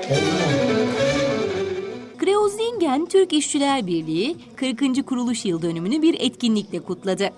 Kreuzlingen Türk İşçiler Birliği 40. kuruluş yıl dönümünü bir etkinlikle kutladı.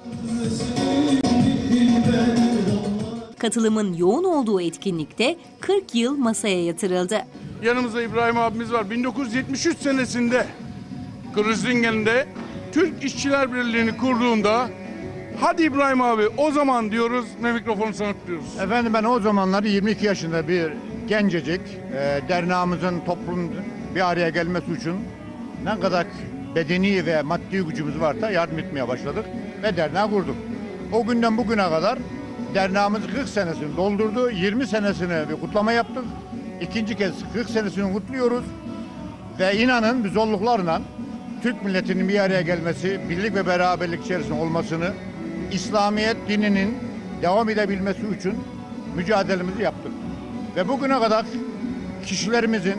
Katılımın yoğun olduğu etkinlikte 40 yıl masaya yatırıldı. Yanımızda İbrahim abimiz var. 1973 senesinde Kreuzlingen'de Türk İşçiler Birliği'ni kurduğunda hadi İbrahim abi o zaman diyoruz ve mikrofonu sana tutuyoruz. Efendim ben o zamanlar 22 yaşında bir gencecik derneğimizin toplum bir araya gelmesi için ne kadar bedeni ve maddi gücümüz varsa yardım etmeye başladık ve derneği kurduk. O günden bugüne kadar derneğimiz 40 senesini doldurdu. 20 senesini bir kutlama yaptık. İkinci kez 40 senesini kutluyoruz. Ve inanın biz zorluklarla Türk milletinin bir araya gelmesi, birlik ve beraberlik içerisinde olmasını, İslamiyet dininin devam edebilmesi için mücadelemizi yaptık. Ve bugüne kadar kişilerimizin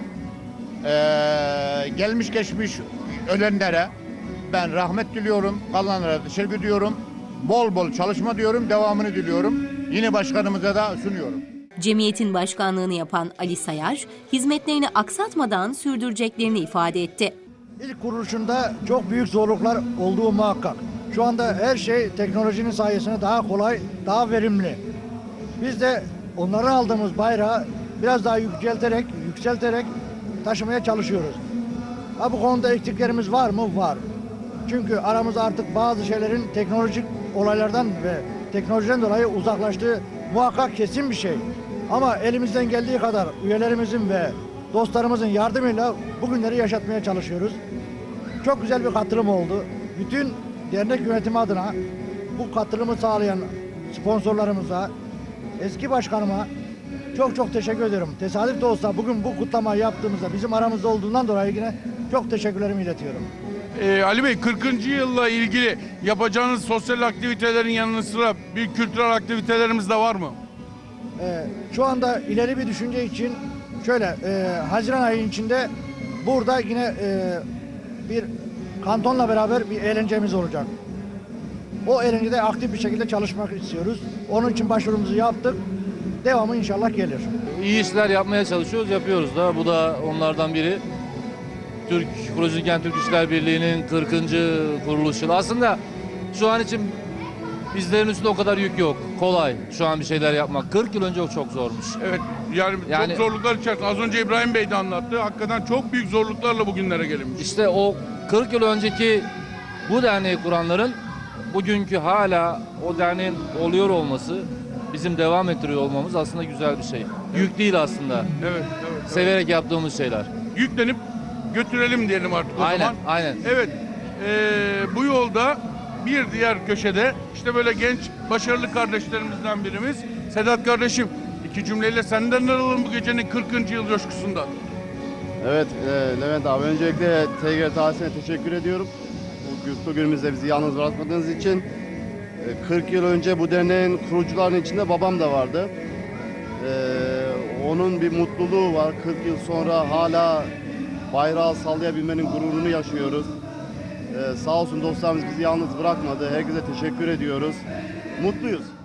gelmiş geçmiş ölenlere ben rahmet diliyorum, kalanlara teşekkür ediyorum. Bol bol çalışma diyorum, devamını diliyorum. Yine başkanımıza da sunuyorum. Cemiyetin başkanlığını yapan Ali Sayar, hizmetlerini aksatmadan sürdüreceklerini ifade etti. İlk kuruluşunda çok büyük zorluklar olduğu muhakkak. Şu anda her şey teknolojinin sayesinde daha kolay, daha verimli. Biz de onların aldığımız bayrağı biraz daha yükselterek taşımaya çalışıyoruz. Ha, bu konuda eksiklerimiz var mı? Var. Çünkü aramızda artık bazı şeylerin teknolojik olaylardan ve teknolojiden dolayı uzaklaştığı muhakkak kesin bir şey. Ama elimizden geldiği kadar üyelerimizin ve dostlarımızın yardımıyla bugünleri yaşatmaya çalışıyoruz. Çok güzel bir katılım oldu. Bütün dernek yönetimi adına bu katılımı sağlayan sponsorlarımıza, eski başkanıma çok teşekkür ediyorum. Tesadüf de olsa bugün bu kutlamayı yaptığımızda bizim aramızda olduğundan dolayı yine çok teşekkürlerimi iletiyorum. Ali Bey 40. yılla ilgili yapacağınız sosyal aktivitelerin yanı sıra bir kültürel aktivitelerimiz de var mı? Şu anda ileri bir düşünce için şöyle Haziran ayı içinde burada yine bir kantonla beraber bir eğlencemiz olacak. O eğlencede aktif bir şekilde çalışmak istiyoruz. Onun için başvurumuzu yaptık. Devamı inşallah gelir. İyi işler yapmaya çalışıyoruz, yapıyoruz da. Bu da onlardan biri. Kreuzlingen Türk İşçiler Birliği'nin 40. kuruluş yılı. Aslında şu an için bizlerin üstünde o kadar yük yok. Kolay şu an bir şeyler yapmak. 40 yıl önce o çok zormuş. Evet yani çok zorluklar içerisinde. Az önce İbrahim Bey de anlattı. Hakikaten çok büyük zorluklarla bugünlere gelinmiş. İşte o 40 yıl önceki bu derneği kuranların bugünkü hala o derneğin oluyor olması, bizim devam ettiriyor olmamız aslında güzel bir şey. Yük değil aslında. Evet. Severek yaptığımız şeyler. Yüklenip götürelim diyelim artık o zaman. Aynen. Evet. Bu yolda bir diğer köşede işte böyle genç başarılı kardeşlerimizden birimiz. Sedat kardeşim, iki cümleyle senden alalım bu gecenin 40. yıl coşkusundan. Evet Levent abi, öncelikle TGRT'ye teşekkür ediyorum. Bugünümüzde bizi yalnız bırakmadığınız için. 40 yıl önce bu derneğin kurucularının içinde babam da vardı. Onun bir mutluluğu var. 40 yıl sonra hala bayrağı sallayabilmenin gururunu yaşıyoruz. Sağ olsun dostlarımız bizi yalnız bırakmadı. Herkese teşekkür ediyoruz. Mutluyuz.